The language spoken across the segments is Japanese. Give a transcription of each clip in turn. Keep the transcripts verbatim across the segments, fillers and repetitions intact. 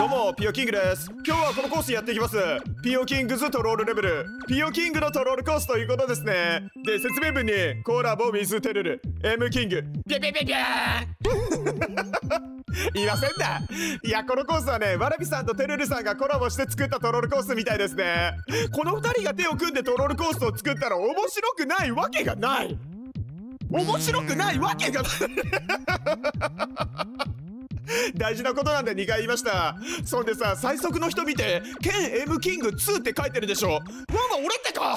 どうもピオキングです。今日はこのコースやっていきます。ピオキングズトロールレベル、ピオキングのトロールコースということですね。で、説明文にコラボウィズテルル M キングピャピャピャピャーいませんだ。いや、このコースはね、わらびさんとテルルさんがコラボして作ったトロールコースみたいですね。このふたりが手を組んでトロールコースを作ったら面白くないわけがない。面白くないわけがない大事なことなんでにかい言いました。そんでさ、最速の人見て「ケン M キングツー」って書いてるでしょ。わが俺ってか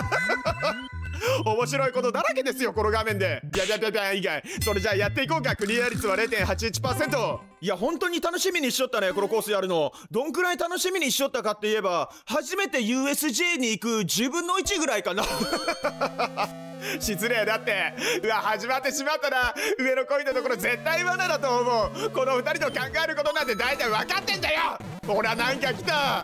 面白いことだらけですよ、この画面で。ビャビャビャビャ以外。それじゃあやっていこうか。クリア率は れいてんはちいちパーセント。 いや、本当に楽しみにしちゃったね、このコースやるの。どんくらい楽しみにしちゃったかって言えば、初めて ユーエスジェー に行くじゅうぶんのいちぐらいかな失礼だって。うわ、始まってしまったな。上の恋のところ絶対罠だと思う。このふたりと考えることなんて大体分かってんだよ。ほら、なんか来た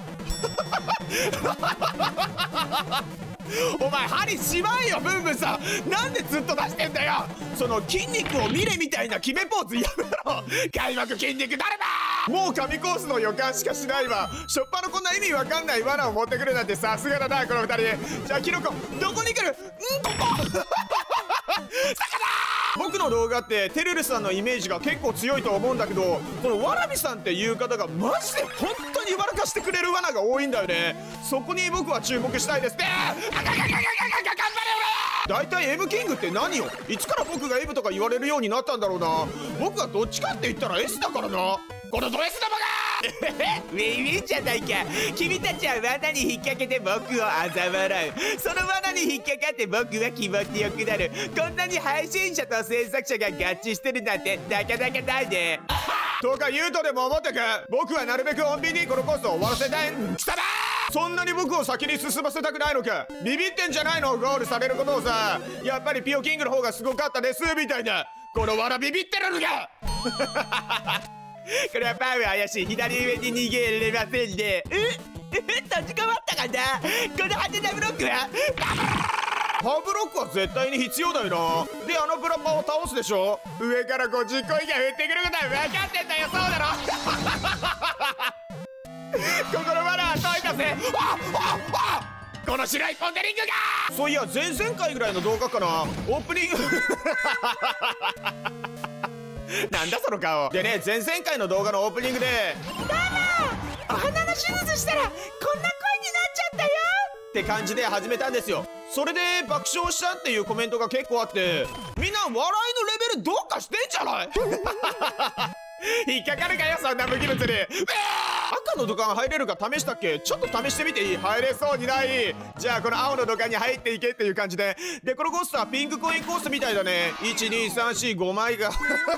お前針しまえよ、ブンブンさん。なんでずっと出してんだよ。その筋肉を見れみたいな決めポーズやめろ。開幕筋肉誰だ。もう神コースの予感しかしないわ。しょっぱなこんな意味わかんない罠を持ってくるなんてさすがだな、このふたり。じゃあキノコどこに来るん、ここ魚。僕の動画ってテルルさんのイメージが結構強いと思うんだけど、このわらびさんっていう方がマジで本当に笑かしてくれる罠が多いんだよね。そこに僕は注目したいですね。だいたい M キングって何よ。いつから僕が M とか言われるようになったんだろうな。僕はどっちかって言ったら S だからな、このド S 玉がウィンウィンじゃないか。君たちは罠に引っ掛けて僕を嘲笑う。その罠に引っかかって僕は気持ちよくなる。こんなに配信者と制作者が合致してるなんてなかなかないねとか言うとでも思ってく。僕はなるべく穏便にこのコースを終わらせたいん。貴様そんなに僕を先に進ませたくないのか。ビビってんじゃないの、ゴールされることをさ。やっぱりピオキングの方がすごかったですみたいな。この罠ビビってるのかこれはパウ怪しい。左上に逃げれませんね。え閉じ込まったかな。このハテナブロックはパブロックは絶対に必要だよな。で、あのブラッパーを倒すでしょ。上からごじゅっこ以外降ってくることは分かってんだよ。そうだろここの罠は解いたぜ。あああこの白いポンデリングが。そういや、前々回ぐらいの動画かな、オープニングなんだその顔。でね、前々回の動画のオープニングで「どうもお花の手術したらこんな声になっちゃったよ」って感じで始めたんですよ。それで爆笑したっていうコメントが結構あって、みんな笑いのレベルどうかしてんじゃない引っかかるかよ、そんな無機物に。赤の土管入れるか試したっけ。ちょっと試してみていい。入れそうにない。じゃあこの青の土管に入っていけっていう感じで。で、このコースはピンクコインコースみたいだね。いちにさんしごまいが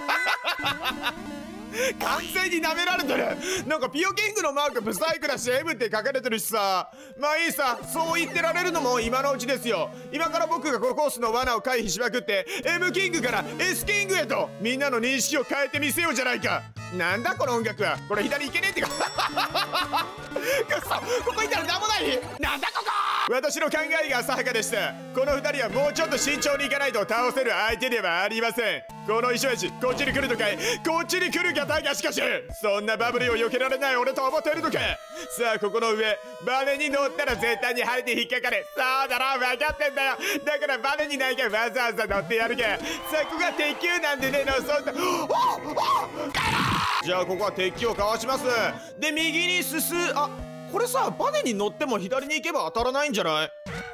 完全に舐められてる。なんかピオキングのマークブサイクだし M って書かれてるしさ。まあいいさ、そう言ってられるのも今のうちですよ。今から僕がこのコースの罠を回避しまくって M キングから S キングへとみんなの認識を変えてみせようじゃないか。なんだこの音楽は。これ左行けねえってかくっそ、ここ行ったら何もない。なんだここ。私の考えが浅はかでした。このふたりはもうちょっと慎重にいかないと倒せる相手ではありません。この石橋こっちに来るのかい。こっちに来るがたがしかしそんなバブルを避けられない俺と思っているのか。さあここの上バネに乗ったら絶対に針に引っかかれ。そうだろ、分かってんだよ。だからバネにないからわざわざ乗ってやるか。そこが鉄球なんでねの。そんなじゃあここは鉄球をかわします。で右に進む。あ、これさ、バネに乗っても左に行けば当たらないんじゃない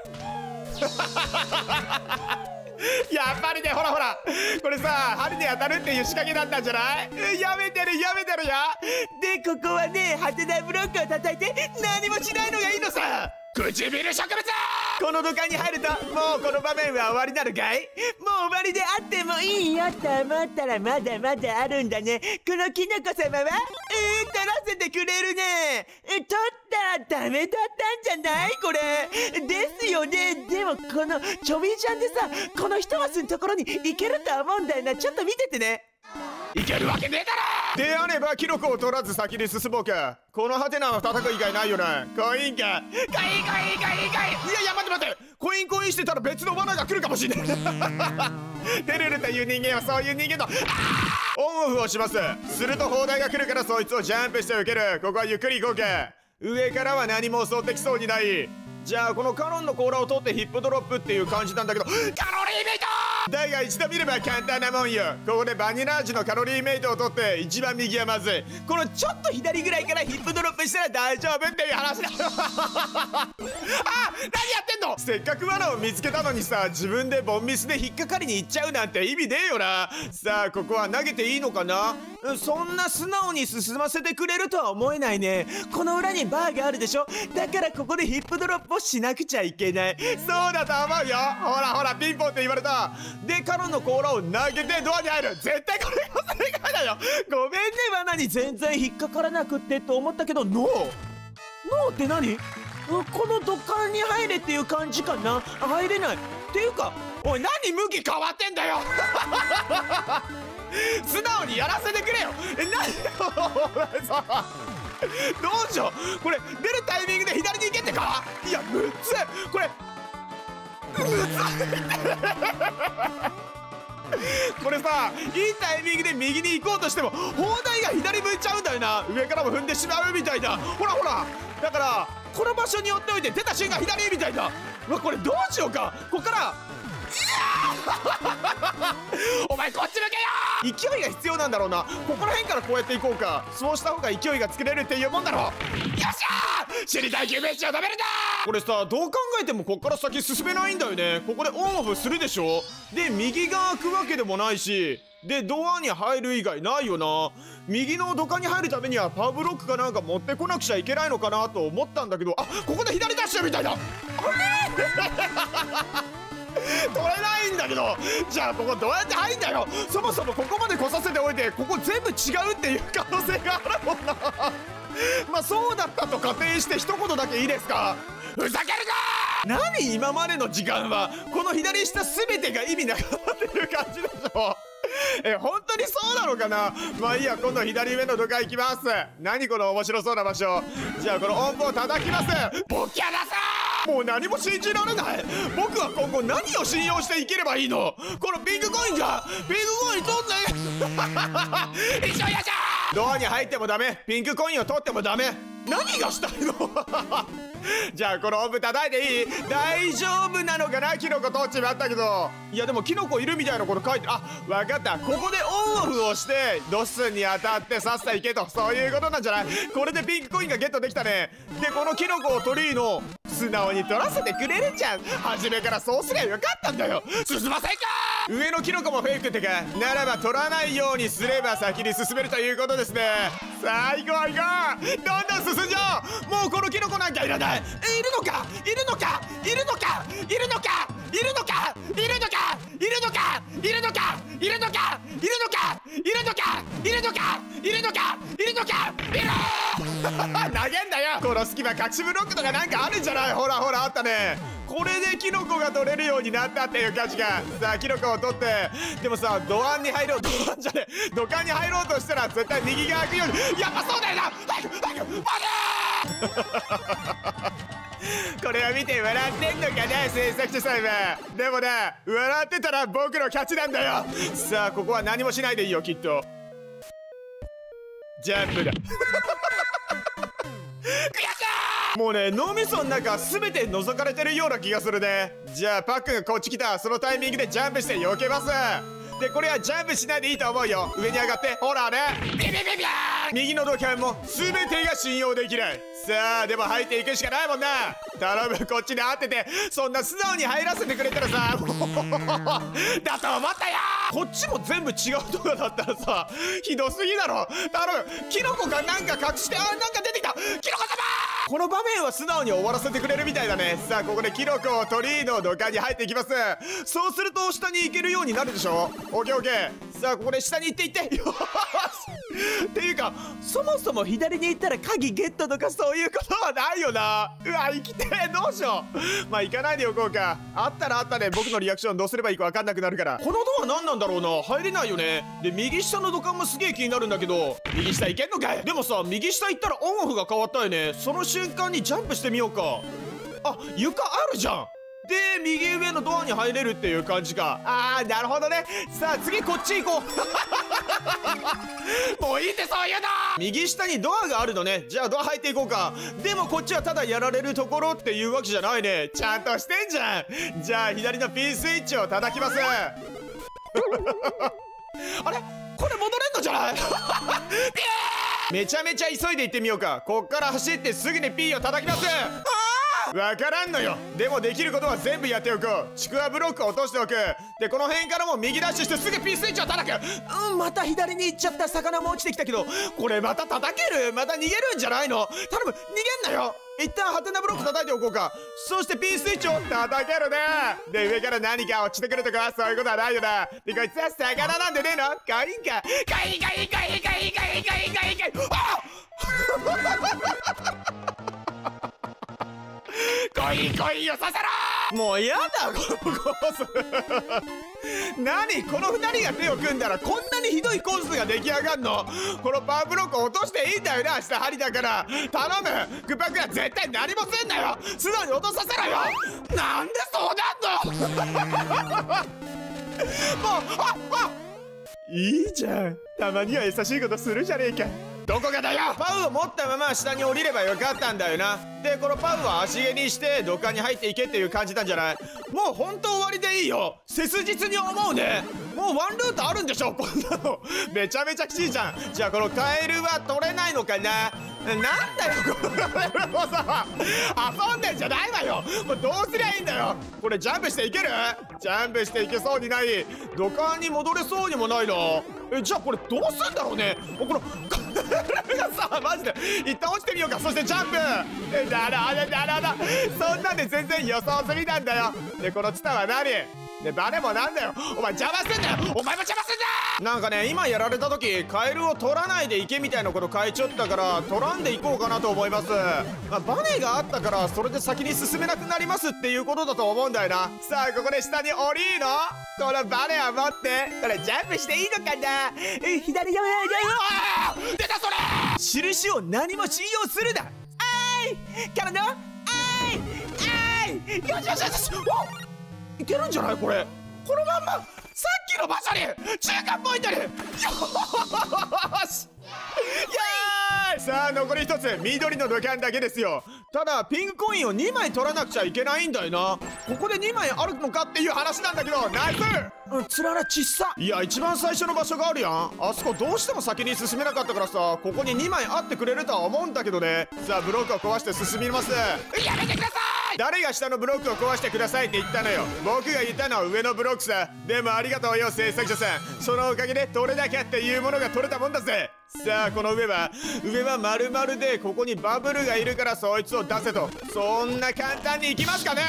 やっぱりね、ほらほらこれさ、針に当たるっていう仕掛けだったんじゃない。やめてるやめてるよ。でここはね、ハテナブロックを叩いて何もしないのがいいのさ。唇植物。この土管に入るともうこの場面は終わりなのかい。もう終わりであってもいいよと思ったらまだまだあるんだね。このキノコ様はうーん取らせてくれるね。取ったらダメだったんじゃないこれ。ですよね。でもこのちょびちゃんでさ、この一マスのところに行けると思うんだよな。ちょっと見ててね。いけるわけねえだろ。であればキノコを取らず先に進もうか。このハテナは叩く以外ないよな。コインか。コインコインコインコイン。いやいや待って待って、コインコインしてたら別の罠が来るかもしれないテルルという人間はそういう人間だ。あーオンオフをします。すると砲台が来るからそいつをジャンプして受ける。ここはゆっくり行こうか。上からは何も襲ってきそうにない。じゃあこのカノンの甲羅を取ってヒップドロップっていう感じなんだけど、カロリーメイトだが一度見れば簡単なもんよ。ここでバニラ味のカロリーメイトを取って一番右はまずい。このちょっと左ぐらいからヒップドロップしたら大丈夫っていう話だあ、何やってんの。せっかく罠を見つけたのにさ、自分でボンミスで引っかかりに行っちゃうなんて意味ねえよな。さあここは投げていいのかな。そんな素直に進ませてくれるとは思えないね。この裏にバーがあるでしょ。だからここでヒップドロップをしなくちゃいけない。そうだと思うよ。ほらほらピンポンって言われた。でカノンの甲羅を投げてドアに入る。絶対これが正解だよ。ごめんね罠に全然引っかからなくってと思ったけど、ノーノーって何。この土管に入れっていう感じかな。入れないっていうか、おい何向き変わってんだよ素直にやらせてくれよ。え、何どうしよう。これ出るタイミングで左に行けってか。いやむっつこれむっつこれさ、いいタイミングで右に行こうとしても砲台が左向いちゃうんだよな。上からも踏んでしまうみたいな。ほらほら、だからこの場所に寄っておいて出た瞬間左みたいな。うわこれどうしようか。ここからお前こっち向けよ。勢いが必要なんだろうな。ここら辺からこうやっていこうか。そうした方が勢いがつけれるっていうもんだろう。よっしゃー、知りたい救命士を止めるんだ。これさ、どう考えてもこっから先進めないんだよね。ここでオンオフするでしょ。で右が開くわけでもないし、でドアに入る以外ないよな。右の土管に入るためにはパワーブロックかなんか持ってこなくちゃいけないのかなと思ったんだけど、あ、ここで左ダッシュみたいだ。あれ取れないんだけど。じゃあここどうやって入んだよ。そもそもここまで来させておいてここ全部違うっていう可能性があるもんなまあそうだったと仮定して一言だけいいですか。ふざけるな。何今までの時間はこの左下全てが意味なくなってる感じでしょえ、本当にそうなのかな。まあいいや、今度左上の土管行きます。何この面白そうな場所。じゃあこの音符を叩きます。ボキャださー。もう何も信じられない。僕は今後何を信用していければいいの。このピンクコインじゃピンクコイン取んね一緒やじゃー。ドアに入ってもダメ、ピンクコインを取ってもダメ。何がしたいのじゃあこの音符叩いていい。大丈夫なのかな。キノコ取っちまったけど。いやでもキノコいるみたいなこと書いて、あ、分かった。ここでオンオフをしてドッスンに当たってさっさ行けと、そういうことなんじゃない。これでピンクコインがゲットできたね。でこのキノコを取りの素直に取らせてくれるじゃん。初めからそうすりゃよかったんだよ。進ませんか。上のキノコもフェイクってか、ならば取らないようにすれば先に進めるということですね。さあ行こう行こう。どんどん進んじゃおう。もうこのキノコなんかいらない。え、いるのかいるのかいるのかいるのかいるのかいるのかいるのかいるのかいるのかいるのかいるのかいるのかいるのかいるのかいる投げんだよ。この隙間隠しブロックとかなんかあるんじゃない。ほらほらあったね。これでキノコが取れるようになったっていう感じが。さあキノコを取って、でもさドアンに入ろう、ドアンじゃねえ土管に入ろうとしたら絶対右が開くように。やっぱそうだよな。早く早く待てこれを見て笑ってんのかな制作者さんは。でもな、笑ってたら僕の勝ちなんだよ。さあここは何もしないでいいよきっと。ジャンプだもうね、脳みその中全て覗かれてるような気がするね。じゃあパックがこっち来た。そのタイミングでジャンプして避けます。でこれはジャンプしないでいいと思うよ。上に上がってほらね。ビビビビーン。右の土管も全てが信用できない。さあでも入っていくしかないもんな。頼む、こっちに合ってて。そんな素直に入らせてくれたらさだと思ったよ。こっちも全部違うとこだったらさひどすぎだろ。頼む、キノコがなんか隠して。あ、なんか出てきた。キノコ様。この場面は素直に終わらせてくれるみたいだね。さあここでキノコを取りの土管に入っていきます。そうすると下に行けるようになるでしょ。オッケーオッケー。さあここで下に行って行ってよしっていうかそもそも左に行ったら鍵ゲットとかそういうことはないよな。うわ生きてー。どうしよう。まあ行かないでおこうか。あったらあったで僕のリアクションどうすればいいか分かんなくなるから。このドア何なんだろうな。入れないよね。で右下の土管もすげえ気になるんだけど、右下行けんのかい。でもさ右下行ったらオンオフが変わったよね。その瞬間にジャンプしてみようか。あ、床あるじゃん。で右上のドアに入れるっていう感じか。あーなるほどね。さあ次こっち行こうもういいってそういうの。右下にドアがあるのね。じゃあドア入っていこうか。でもこっちはただやられるところっていうわけじゃないね。ちゃんとしてんじゃん。じゃあ左のピンスイッチを叩きます。あれこれ戻れんのじゃない？めちゃめちゃ急いで行ってみようか。こっから走ってすぐに P を叩きます。わからんのよ。でもできることは全部やっておこう。ちくわブロックを落としておく。でこの辺からも右ダッシュしてすぐ P スイッチを叩く。うん、また左に行っちゃった。魚も落ちてきたけど、これまた叩ける？また逃げるんじゃないの？頼む、逃げんなよ。一旦ハテナブロック叩いておこうか。そして P スイッチを叩けるね。で上から何か落ちてくるとかそういうことはないよな。でこいつは魚なんでねえの？かいんかかいかいかいかいかいかいかいかい。あっ来い来いよさせろ。もうやだこのコース。何このふたりが手を組んだらこんなにひどいコースが出来上がんの？このパワーブロック落としていいんだよな。明日針だから頼む。クパクは絶対何もすんなよ。素直に落とさせろよ。なんでそうなんの？もうああいいじゃん。たまには優しいことするじゃねえか。どこがだよ。パウを持ったまま下に降りればよかったんだよな。でこのパウは足毛にして土管に入っていけっていう感じなんじゃない？もう本当終わりでいいよ。切実に思うね。もうワンルートあるんでしょこんなの。めちゃめちゃきついじゃん。じゃあこのカエルは取れないのかな。なんだよこのカエルもさ、遊んでんじゃないわよ。これどうすりゃいいんだよ。これジャンプしていける？ジャンプしていけそうにない。土管に戻れそうにもないな。えじゃあこれどうすんだろうね。このさマジで一旦落ちてみようか。そしてジャンプ。えだらだだらだ。そんなんで全然予想済みなんだよ。でこのツタは何でバネもなんだよ。お前邪魔すんだよ。お前も邪魔すんだ。なんかね今やられた時カエルを取らないでいけみたいなこと書いちゃったから取らんでいこうかなと思います。まあ、バネがあったからそれで先に進めなくなりますっていうことだと思うんだよな。さあここで下に降りーの。このバネを持ってこれジャンプしていいのかな。え左側あー出たそれ。印を何も信用するな。あいからのあいあいよしよしよし。おいけるんじゃないこれ。このまんまさっきの場所に中間ポイントに。よしやーい。さあ残り一つ緑の土管だけですよ。ただピンクコインをにまい取らなくちゃいけないんだよな。ここでにまいあるのかっていう話なんだけど。ナイス。うん、つららちっさ。いや一番最初の場所があるやん。あそこどうしても先に進めなかったからさ、ここににまいあってくれるとは思うんだけどね。さあブロックを壊して進みます。やめてください。誰が下のブロックを壊してくださいって言ったのよ。僕が言ったのは上のブロックさ。でもありがとうよ制作者さん。そのおかげで取れなきゃっていうものが取れたもんだぜ。さあこの上は上は丸々でここにバブルがいるからそいつを出せと。そんな簡単にいきますかね。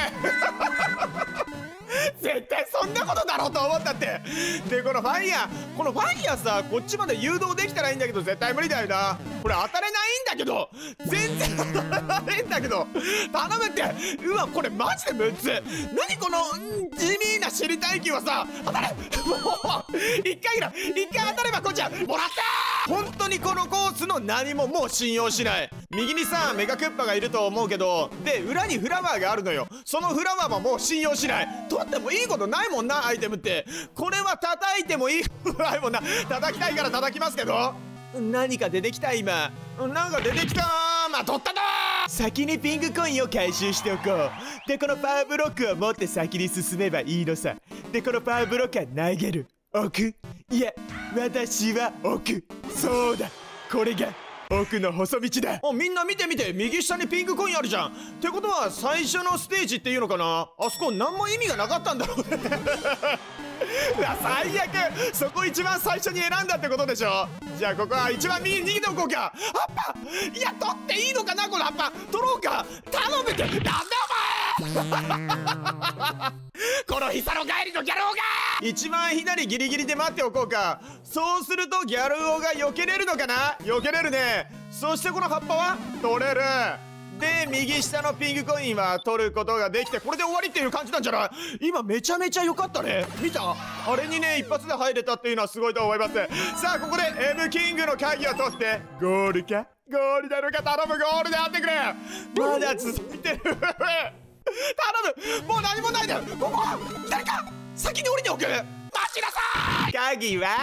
絶対そんなことだろうと思ったって。でこのファイヤーこのファイヤーさこっちまで誘導できたらいいんだけど絶対無理だよな。これ当たれないんだけど全然当たらないんだけど頼むって。うわこれマジでむず。何この地味な知りたい気はさ。当たれもう一回ぐらい一回当たればこっちはもらった。本当にこのコースの何ももう信用しない。右にさメガクッパがいると思うけどで裏にフラワーがあるのよ。そのフラワーももう信用しない。取ってもいいことないもんなアイテムって。これは叩いてもいいことないもんな。叩きたいから叩きますけど。何か出てきた今。なんか出てきた。まあ取ったな。先にピンクコインを回収しておこう。でこのパワーブロックを持って先に進めばいいのさ。でこのパワーブロックは投げる置くいや私は置く。そうだこれが奥の細道だ。あみんな見て見て右下にピンクコインあるじゃん。ってことは最初のステージっていうのかな。あそこ何も意味がなかったんだろうね。うわ最悪。そこ一番最初に選んだってことでしょ。じゃあここは一番右に逃げておこうか。葉っぱいや取っていいのかなこの葉っぱ。取ろうか頼むって。なんだお前。このヒサロ帰りのギャル王が一番左ギリギリで待っておこうか。そうするとギャル王が避けれるのかな。避けれるね。そしてこの葉っぱは取れる。で右下のピンクコインは取ることができてこれで終わりっていう感じなんじゃない。今めちゃめちゃ良かったね。見たあれにね一発で入れたっていうのはすごいと思います。さあここで M キングの鍵を取ってゴールかゴールなのか頼む。ゴールであってくれ。まだ続いてる。頼むもう何もないで。ここは左か先に降りておく。待ちなさい。鍵は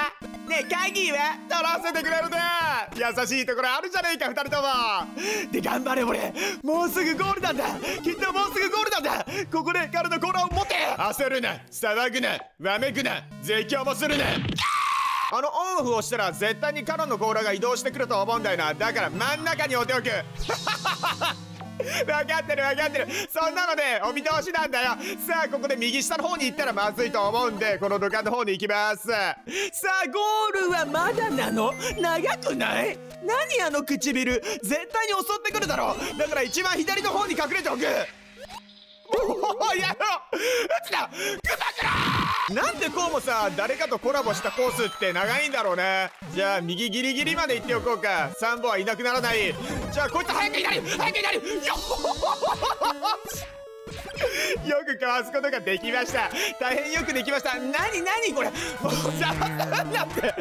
ねえ鍵は取らせてくれるね。優しいところあるじゃねえかふたりとも。で頑張れ俺、もうすぐゴールなんだ。きっともうすぐゴールなんだ。ここで彼のコーラを持て。焦るな、騒ぐな、わめくな、絶叫もするな。あのオンオフをしたら絶対にカノンの甲羅が移動してくると思うんだよな。だから真ん中に置いておく。分かってる分かってる、そんなのでお見通しなんだよ。さあここで右下の方に行ったらまずいと思うんで、この土管の方に行きます。さあゴールはまだなの？長くない？何あの唇、絶対に襲ってくるだろう。だから一番左の方に隠れておく。おお、やろう。撃つな、クバクラ。なんでこうもさ、誰かとコラボしたコースって長いんだろうね。じゃあ右ギリギリまで行っておこうか。サンボはいなくならない。じゃあこいつ早く左、早く左。よよくかわすことができました。大変よくできました。なになにこれ、もう邪魔なんだって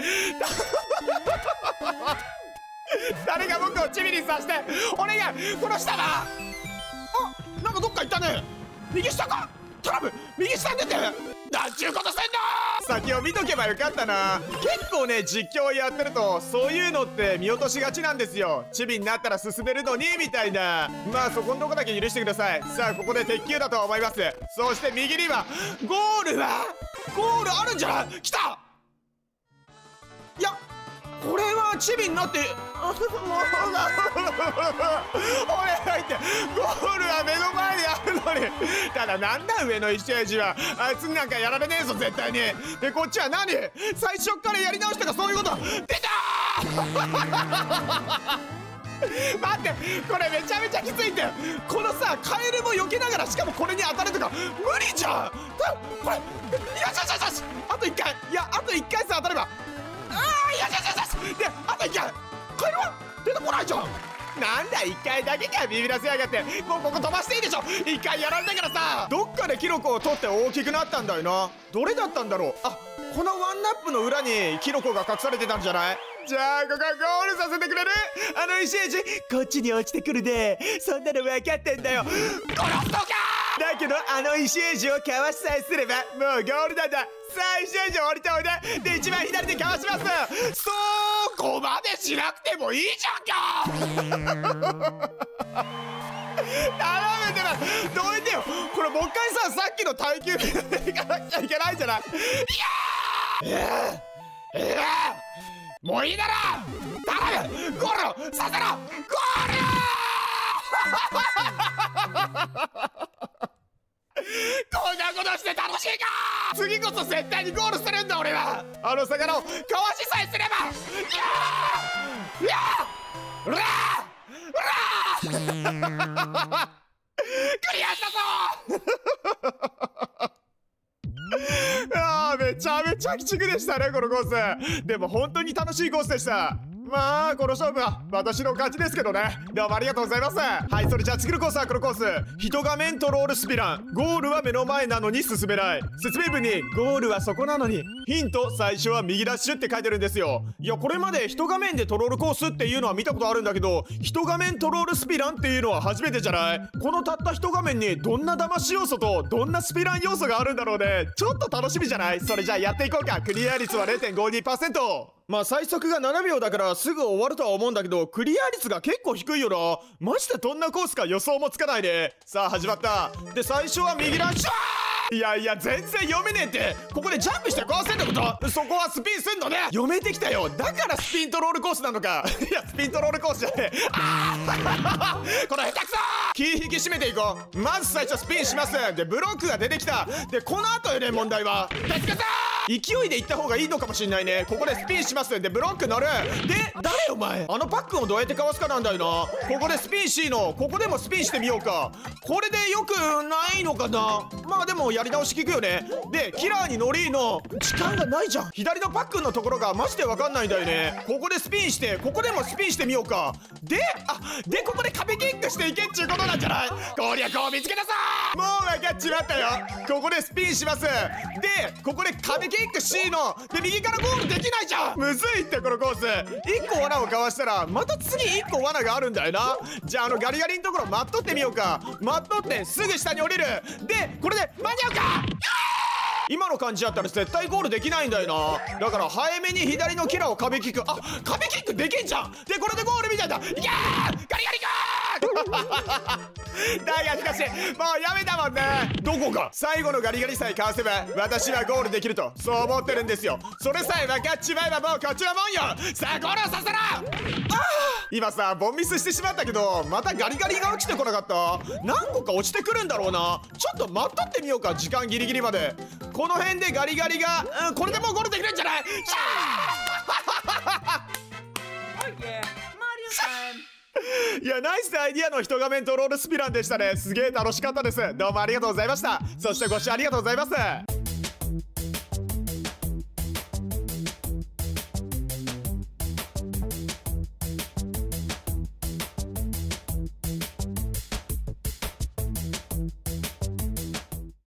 誰が僕をチビにさして俺が殺したわ。あ、なんかどっか行ったね。右下か、トラブ右下に出てなんちゅうことせんの。先を見とけばよかったな。結構ね実況をやってるとそういうのって見落としがちなんですよ。チビになったら進めるのにみたいな。まあそこのとこだけ許してください。さあここで鉄球だと思います。そして右にはゴールはゴールあるんじゃない？来た。いやこれはチビになってもう俺入ってゴールは目の前にあるのに。ただなんだ上の石エイジは、あいつになんかやられねえぞ絶対に。でこっちは何、最初っからやり直したかそういうこと。出た待って、これめちゃめちゃきついんだよ。このさカエルも避けながらしかもこれに当たるとか無理じゃん。これよしよしよしよし、あといっかい、いやあといっかいさ当たれば、ああよしよしよしよし。であといっかい、カエルは出てこないじゃん。なんだいっかいだけか、ビビらせやがって。もうここ飛ばしていいでしょ。いっかいやられたからさ。どっかでキノコを取って大きくなったんだよな。どれだったんだろう。あ、このワンナップの裏にキノコが隠されてたんじゃない？じゃあここはゴールさせてくれる？あの石エイジこっちに落ちてくるで。そんなの分かってんだよ。殺すのか。だけどあの石エイジをかわしさえすればもうゴールなんだ。さあ石エイジ降りておいで。で一番左でかわします。そこまでしなくてもいいじゃんか。頼めてな、どいてよ。これもう一回ささっきの耐久でいかなきゃいけないじゃない。いやー、いやー、もういいだろ。頼む、ゴールさせろ。ゴールこんなことして楽しいか。次こそ絶対にゴールするんだ俺は。あの魚をかわしさえすれば。いやー、いやー、うらー、うらークリアしたぞあーめちゃめちゃ鬼畜でしたねこのコース。でも本当に楽しいコースでした。まあこの勝負は私の勝ちですけどね。どうもありがとうございます。はい、それじゃあ次のコースはこのコース。人画面トロールスピラン。ゴールは目の前なのに進めない。説明文にゴールはそこなのにヒント最初は右ダッシュって書いてるんですよ。いやこれまで人画面でトロールコースっていうのは見たことあるんだけど、人画面トロールスピランっていうのは初めてじゃない？このたった一画面にどんな騙し要素とどんなスピラン要素があるんだろうね。ちょっと楽しみじゃない？それじゃあやっていこうか。クリア率は れいてんごにパーセント。まあ最速がななびょうだからすぐ終わるとは思うんだけど、クリア率が結構低いよな。マジでどんなコースか予想もつかないね。さあ始まった。で最初は右ランチャー。いやいや全然読めねえって。ここでジャンプして壊せんってこと？そこはスピンすんのね。読めてきたよ。だからスピントロールコースなのか。いやスピントロールコースじゃねえ。あーこの下手くそー。気引き締めていこう。まず最初スピンします。でブロックが出てきた。でこの後よね問題は。手つけたー。勢いで行った方がいいのかもしんないね。ここでスピンします。でブロック乗る。で誰お前、あのパックンをどうやってかわすかなんだよな。ここでスピン C のここでもスピンしてみようか。これでよくないのかな。まあでもやり直し聞くよね。でキラーに乗りの時間がないじゃん。左のパックンのところがマジでわかんないんだよね。ここでスピンしてここでもスピンしてみようか。であでここで壁キックしていけっちゅうことなんじゃない。攻略を見つけたぞー。もう分かっちまったよ。ここでスピンします。でここで壁キック C ので右からゴールできないじゃん。むずいってこのコース。いっこ罠をかわしたらまた次いっこ罠があるんだよな。じゃああのガリガリのところ待っとってみようか。待っとってすぐ下に降りる。でこれで間に合うか。 今の感じだったら絶対ゴールできないんだよな。だから早めに左のキラーを壁キック。あ、壁キックできんじゃん。でこれでゴールみたいだ。いけーガリガリガーだがしかしもうやめたもんね。どこか最後のガリガリさえかわせば私はゴールできるとそう思ってるんですよ。それさえ分かっちまえばもうこっちのもんよ。さあゴールをさせろ。あ今さボンミスしてしまったけどまたガリガリが落ちてこなかった。何個か落ちてくるんだろうな。ちょっと待っとってみようか。時間ギリギリまでこの辺でガリガリが、うん、これでもうゴールできるんじゃない。いやナイスアイディアの一画面とロールスピランでしたね。すげえ楽しかったです。どうもありがとうございました。そしてご視聴ありがとうございます。